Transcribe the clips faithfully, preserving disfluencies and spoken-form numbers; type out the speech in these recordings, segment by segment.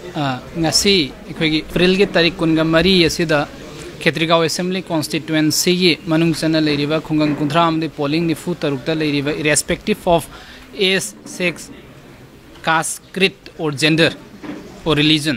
ngasi ikhoi April gi tarik kunga mari asida Kshetrigao Assembly constituency gi manung chana leiriba khungang kunthra amde polling ni fu tarukta leiriba irrespective of age, sex, caste, creed or gender or religion.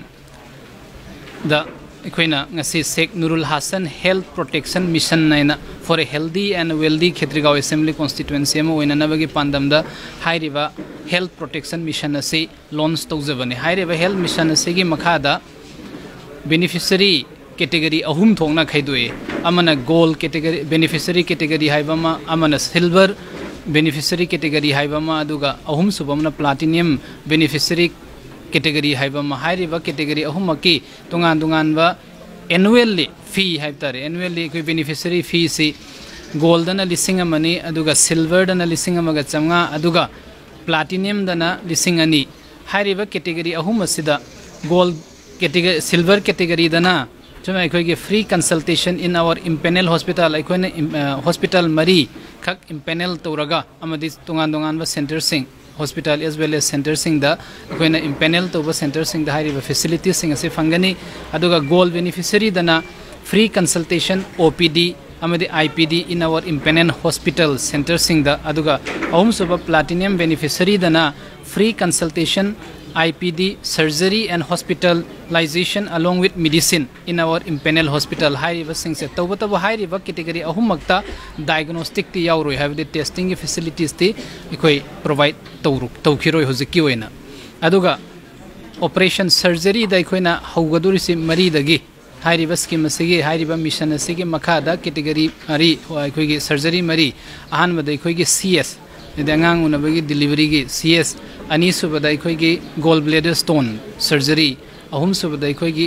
The Equina ngasi Sheikh Noorul Hassan Health Protection Mission naina for a healthy and wealthy Kshetrigao Assembly constituency mo wina nabagi pandam da high river health protection mission ase launch tawjabani high river health mission ase gi makhada beneficiary category ahum thongna khaidoi amana gold category beneficiary category haibama amana silver beneficiary category haibama aduga ahum subamna platinum beneficiary category haibama high river category ahumaki tungan tungan ba annually fee haibtare annually koi beneficiary fee si gold dana lising amani aduga silver dana lising amaga chamga aduga platinum dana lising ani high river category ahum asida gold category silver category dana chuma koi ge free consultation in our impanel hospital koi na hospital mari khak impanel toraga amadi tungan tungan ba center sing hospital as well as center sing da koina impanel to ba center sing da hariba facilities sing ase fangani aduga gold beneficiary dana free consultation O P D amadi I P D in our impanel hospital center sing da aduga ahum suba platinum beneficiary dana free consultation I P D surgery and hospitalization along with medicine in our impanel hospital high river sing se tawba tawba high river category ahum makta diagnostic ti yauroi have the testing facilities ti ikoi provide tawru tawkhiroi hojiki oina aduga operation surgery da ikoina haugaduri si mari dagi high river scheme asigi high river mission asigi makhada category ari ikoi gi surgery mari ahan bada ikoi gi C S Dangang unabagi delivery gi C S ani subada ikoi gi gallbladder stone surgery ahum subada ikoi gi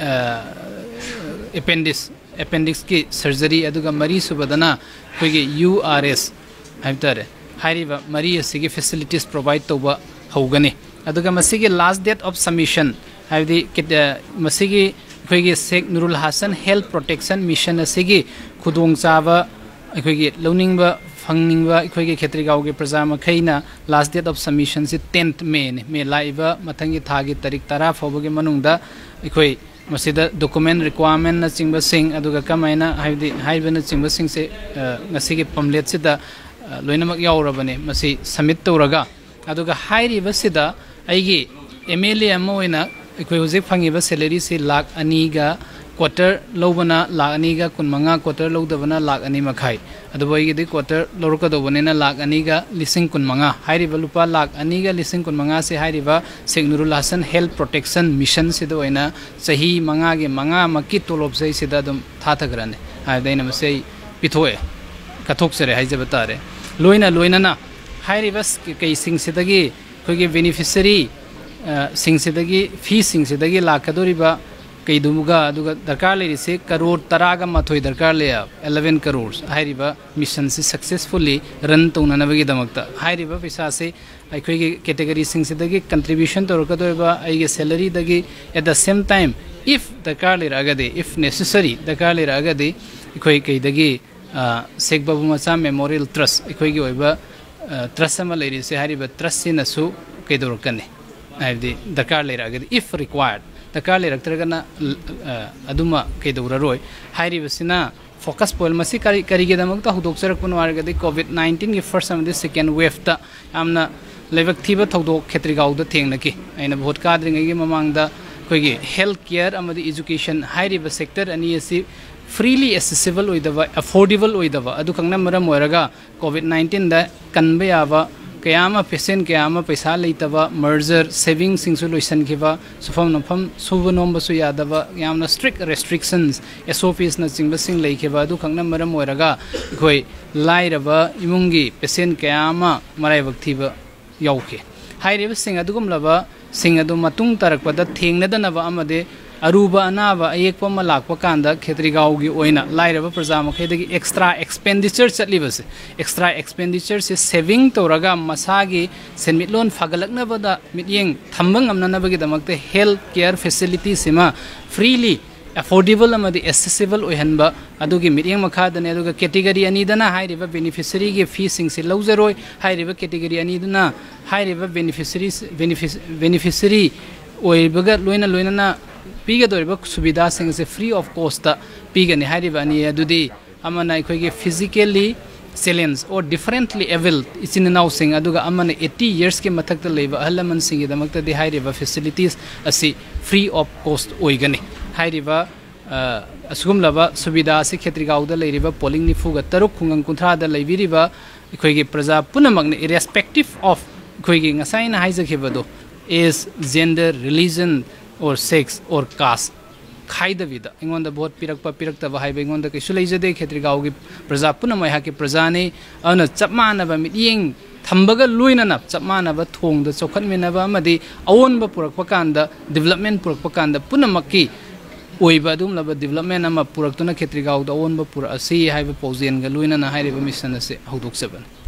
appendix appendix ki surgery aduga mari subadana ikoi gi U R S haibtare hairiba mari asigi facilities provide toba haugani aduga masigi last date of submission haibdi masigi ikoi gi Sheikh Noorul Hassan Health Protection Mission asigi khudong chaba ikoi gi loningba Fangingba ikhoige Kshetrigao ge praja makhaina last date of submission si tenth May ne me laiba mathangi thagi tarik tara foboge manungda ikhoi masida document requirement na chingba sing aduga kamaina haidi haibana chingba sing se ngasige pamlet sida loinamak yaurabane masi submit tawraga aduga hairiba sida aigi M L A amoina ikhoi hojik phangiba salary si lakh ani ga quarter lobana lakh ani ga kunmanga quarter lodabana lakh ani makhai adubai di quarter lorka do bonena lakh ani ga lising kunmanga hairiba lupa lakh ani ga lising kunmanga se hairiba Sheikh Noorul Hassan Health Protection Mission se do ina sahi manga ge manga makki tolob sei sida dum thathagrane haidena masei pithoe kathoksere haijabatare loina loina na hairiba kai sing sidagi khoge beneficiary sing sidagi fee sing sidagi lakadoriba Kaidumuga aduga darkar le se crore taraga mathoi darkar le eleven crores hairiba mission se successfully run tona nabagi damakta hairiba paisa se aikhoi ge category sing se dagi contribution to rokadoiba aige salary dagi at the same time if darkar le ragade if necessary darkar le ragade aikhoi kai dagi Sheikh Babu Macha Memorial Trust aikhoi ge oiba trust ama le se hairiba trust sina su kaidorkane haibdi darkar le ragade if required Dakar le raktragana aduma kaiduraroi hairibasina focus point masi kari karige damakta hudok charakpun wargadi COVID nineteen gi first and the second wave ta amna lebak thiba thodok Kshetrigao da thengnaki aina bhot kadringai gi mamangda koigi health care amadi education hairiba sector ani asi freely accessible oidaba affordable oidaba adu kangna maram oiraga COVID nineteen da kanbe yaba kayama patient kayama paisa leitaba merger saving singsu loisan khiba sufam nafam suba nomba su yadaba yamna strict restrictions S O Ps na chingba sing leikhiba du khangna maram oiraga khoi lairaba imungi patient kayama marai baktiba yauke hairiba sing adugum laba sing adu matung tarakpada thengnadanaba amade aruba anaba ayekpa ma lakpa kanda Kshetrigao gi oina lairaba praja makhaidagi extra expenditure chatlibase extra expenditure se saving toraga masagi senmitlon fagalakna bada mityeng thambang amnanabagi damakte health care facility sima freely affordable amadi accessible oihanba adugi mityeng makhadane aduga category ani dana hairiba beneficiary gi fee sing se lawzeroi hairiba category ani dana hairiba beneficiaries beneficiary ओइबगा लोइना लोइना पीगदोरिबा सुविधा सिंग से free of cost पीगने हारिबा अनि अदुदी अमना अखोइगे physically challenge और डिफरेंटली एबल इचिन नाउ सिंग अदुगा अमना eighty years के मथक लेबा अहलमन सिंग दमक दे हारिबा फैसिलिटीज असि फ्री ऑफ कॉस्ट ओइगने हारिबा असुगुमलबा सुविधा से क्षेत्रिगाव द लेरिबा पोलिंग निफुगा तरुक खुंगंग कुंथ्रा द लेबिरिबा अखोइगे प्रजा पुनमगने इरेस्पेक्टिव ऑफ अखोइगे ngसाइना हाइजखेबदो एज जेंडर रिलीजन और सेक्स और कास्ट खाइदबिदा इंगोंद बहुत पिरक पिरक्तब हाइबे इंगोंद कैसु लेजदे क्षेत्रिगाव की प्रजा पुनम हा के प्रजाने अन चपमानब मियेंग थंबगा लोइनना चपमानब थोंग द चौखटमिनब अमदि अवोनब पुरकप कांद डेवलपमेंट पुरकप कांद पुनमकी ओइबा दुमलब डेवलपमेंट अमा पुरक्तुना क्षेत्रिगाव द अवोनब पुर असि हाइबे पौजेन ग लोइनना हाइबे मिशन से हौदोक्सबन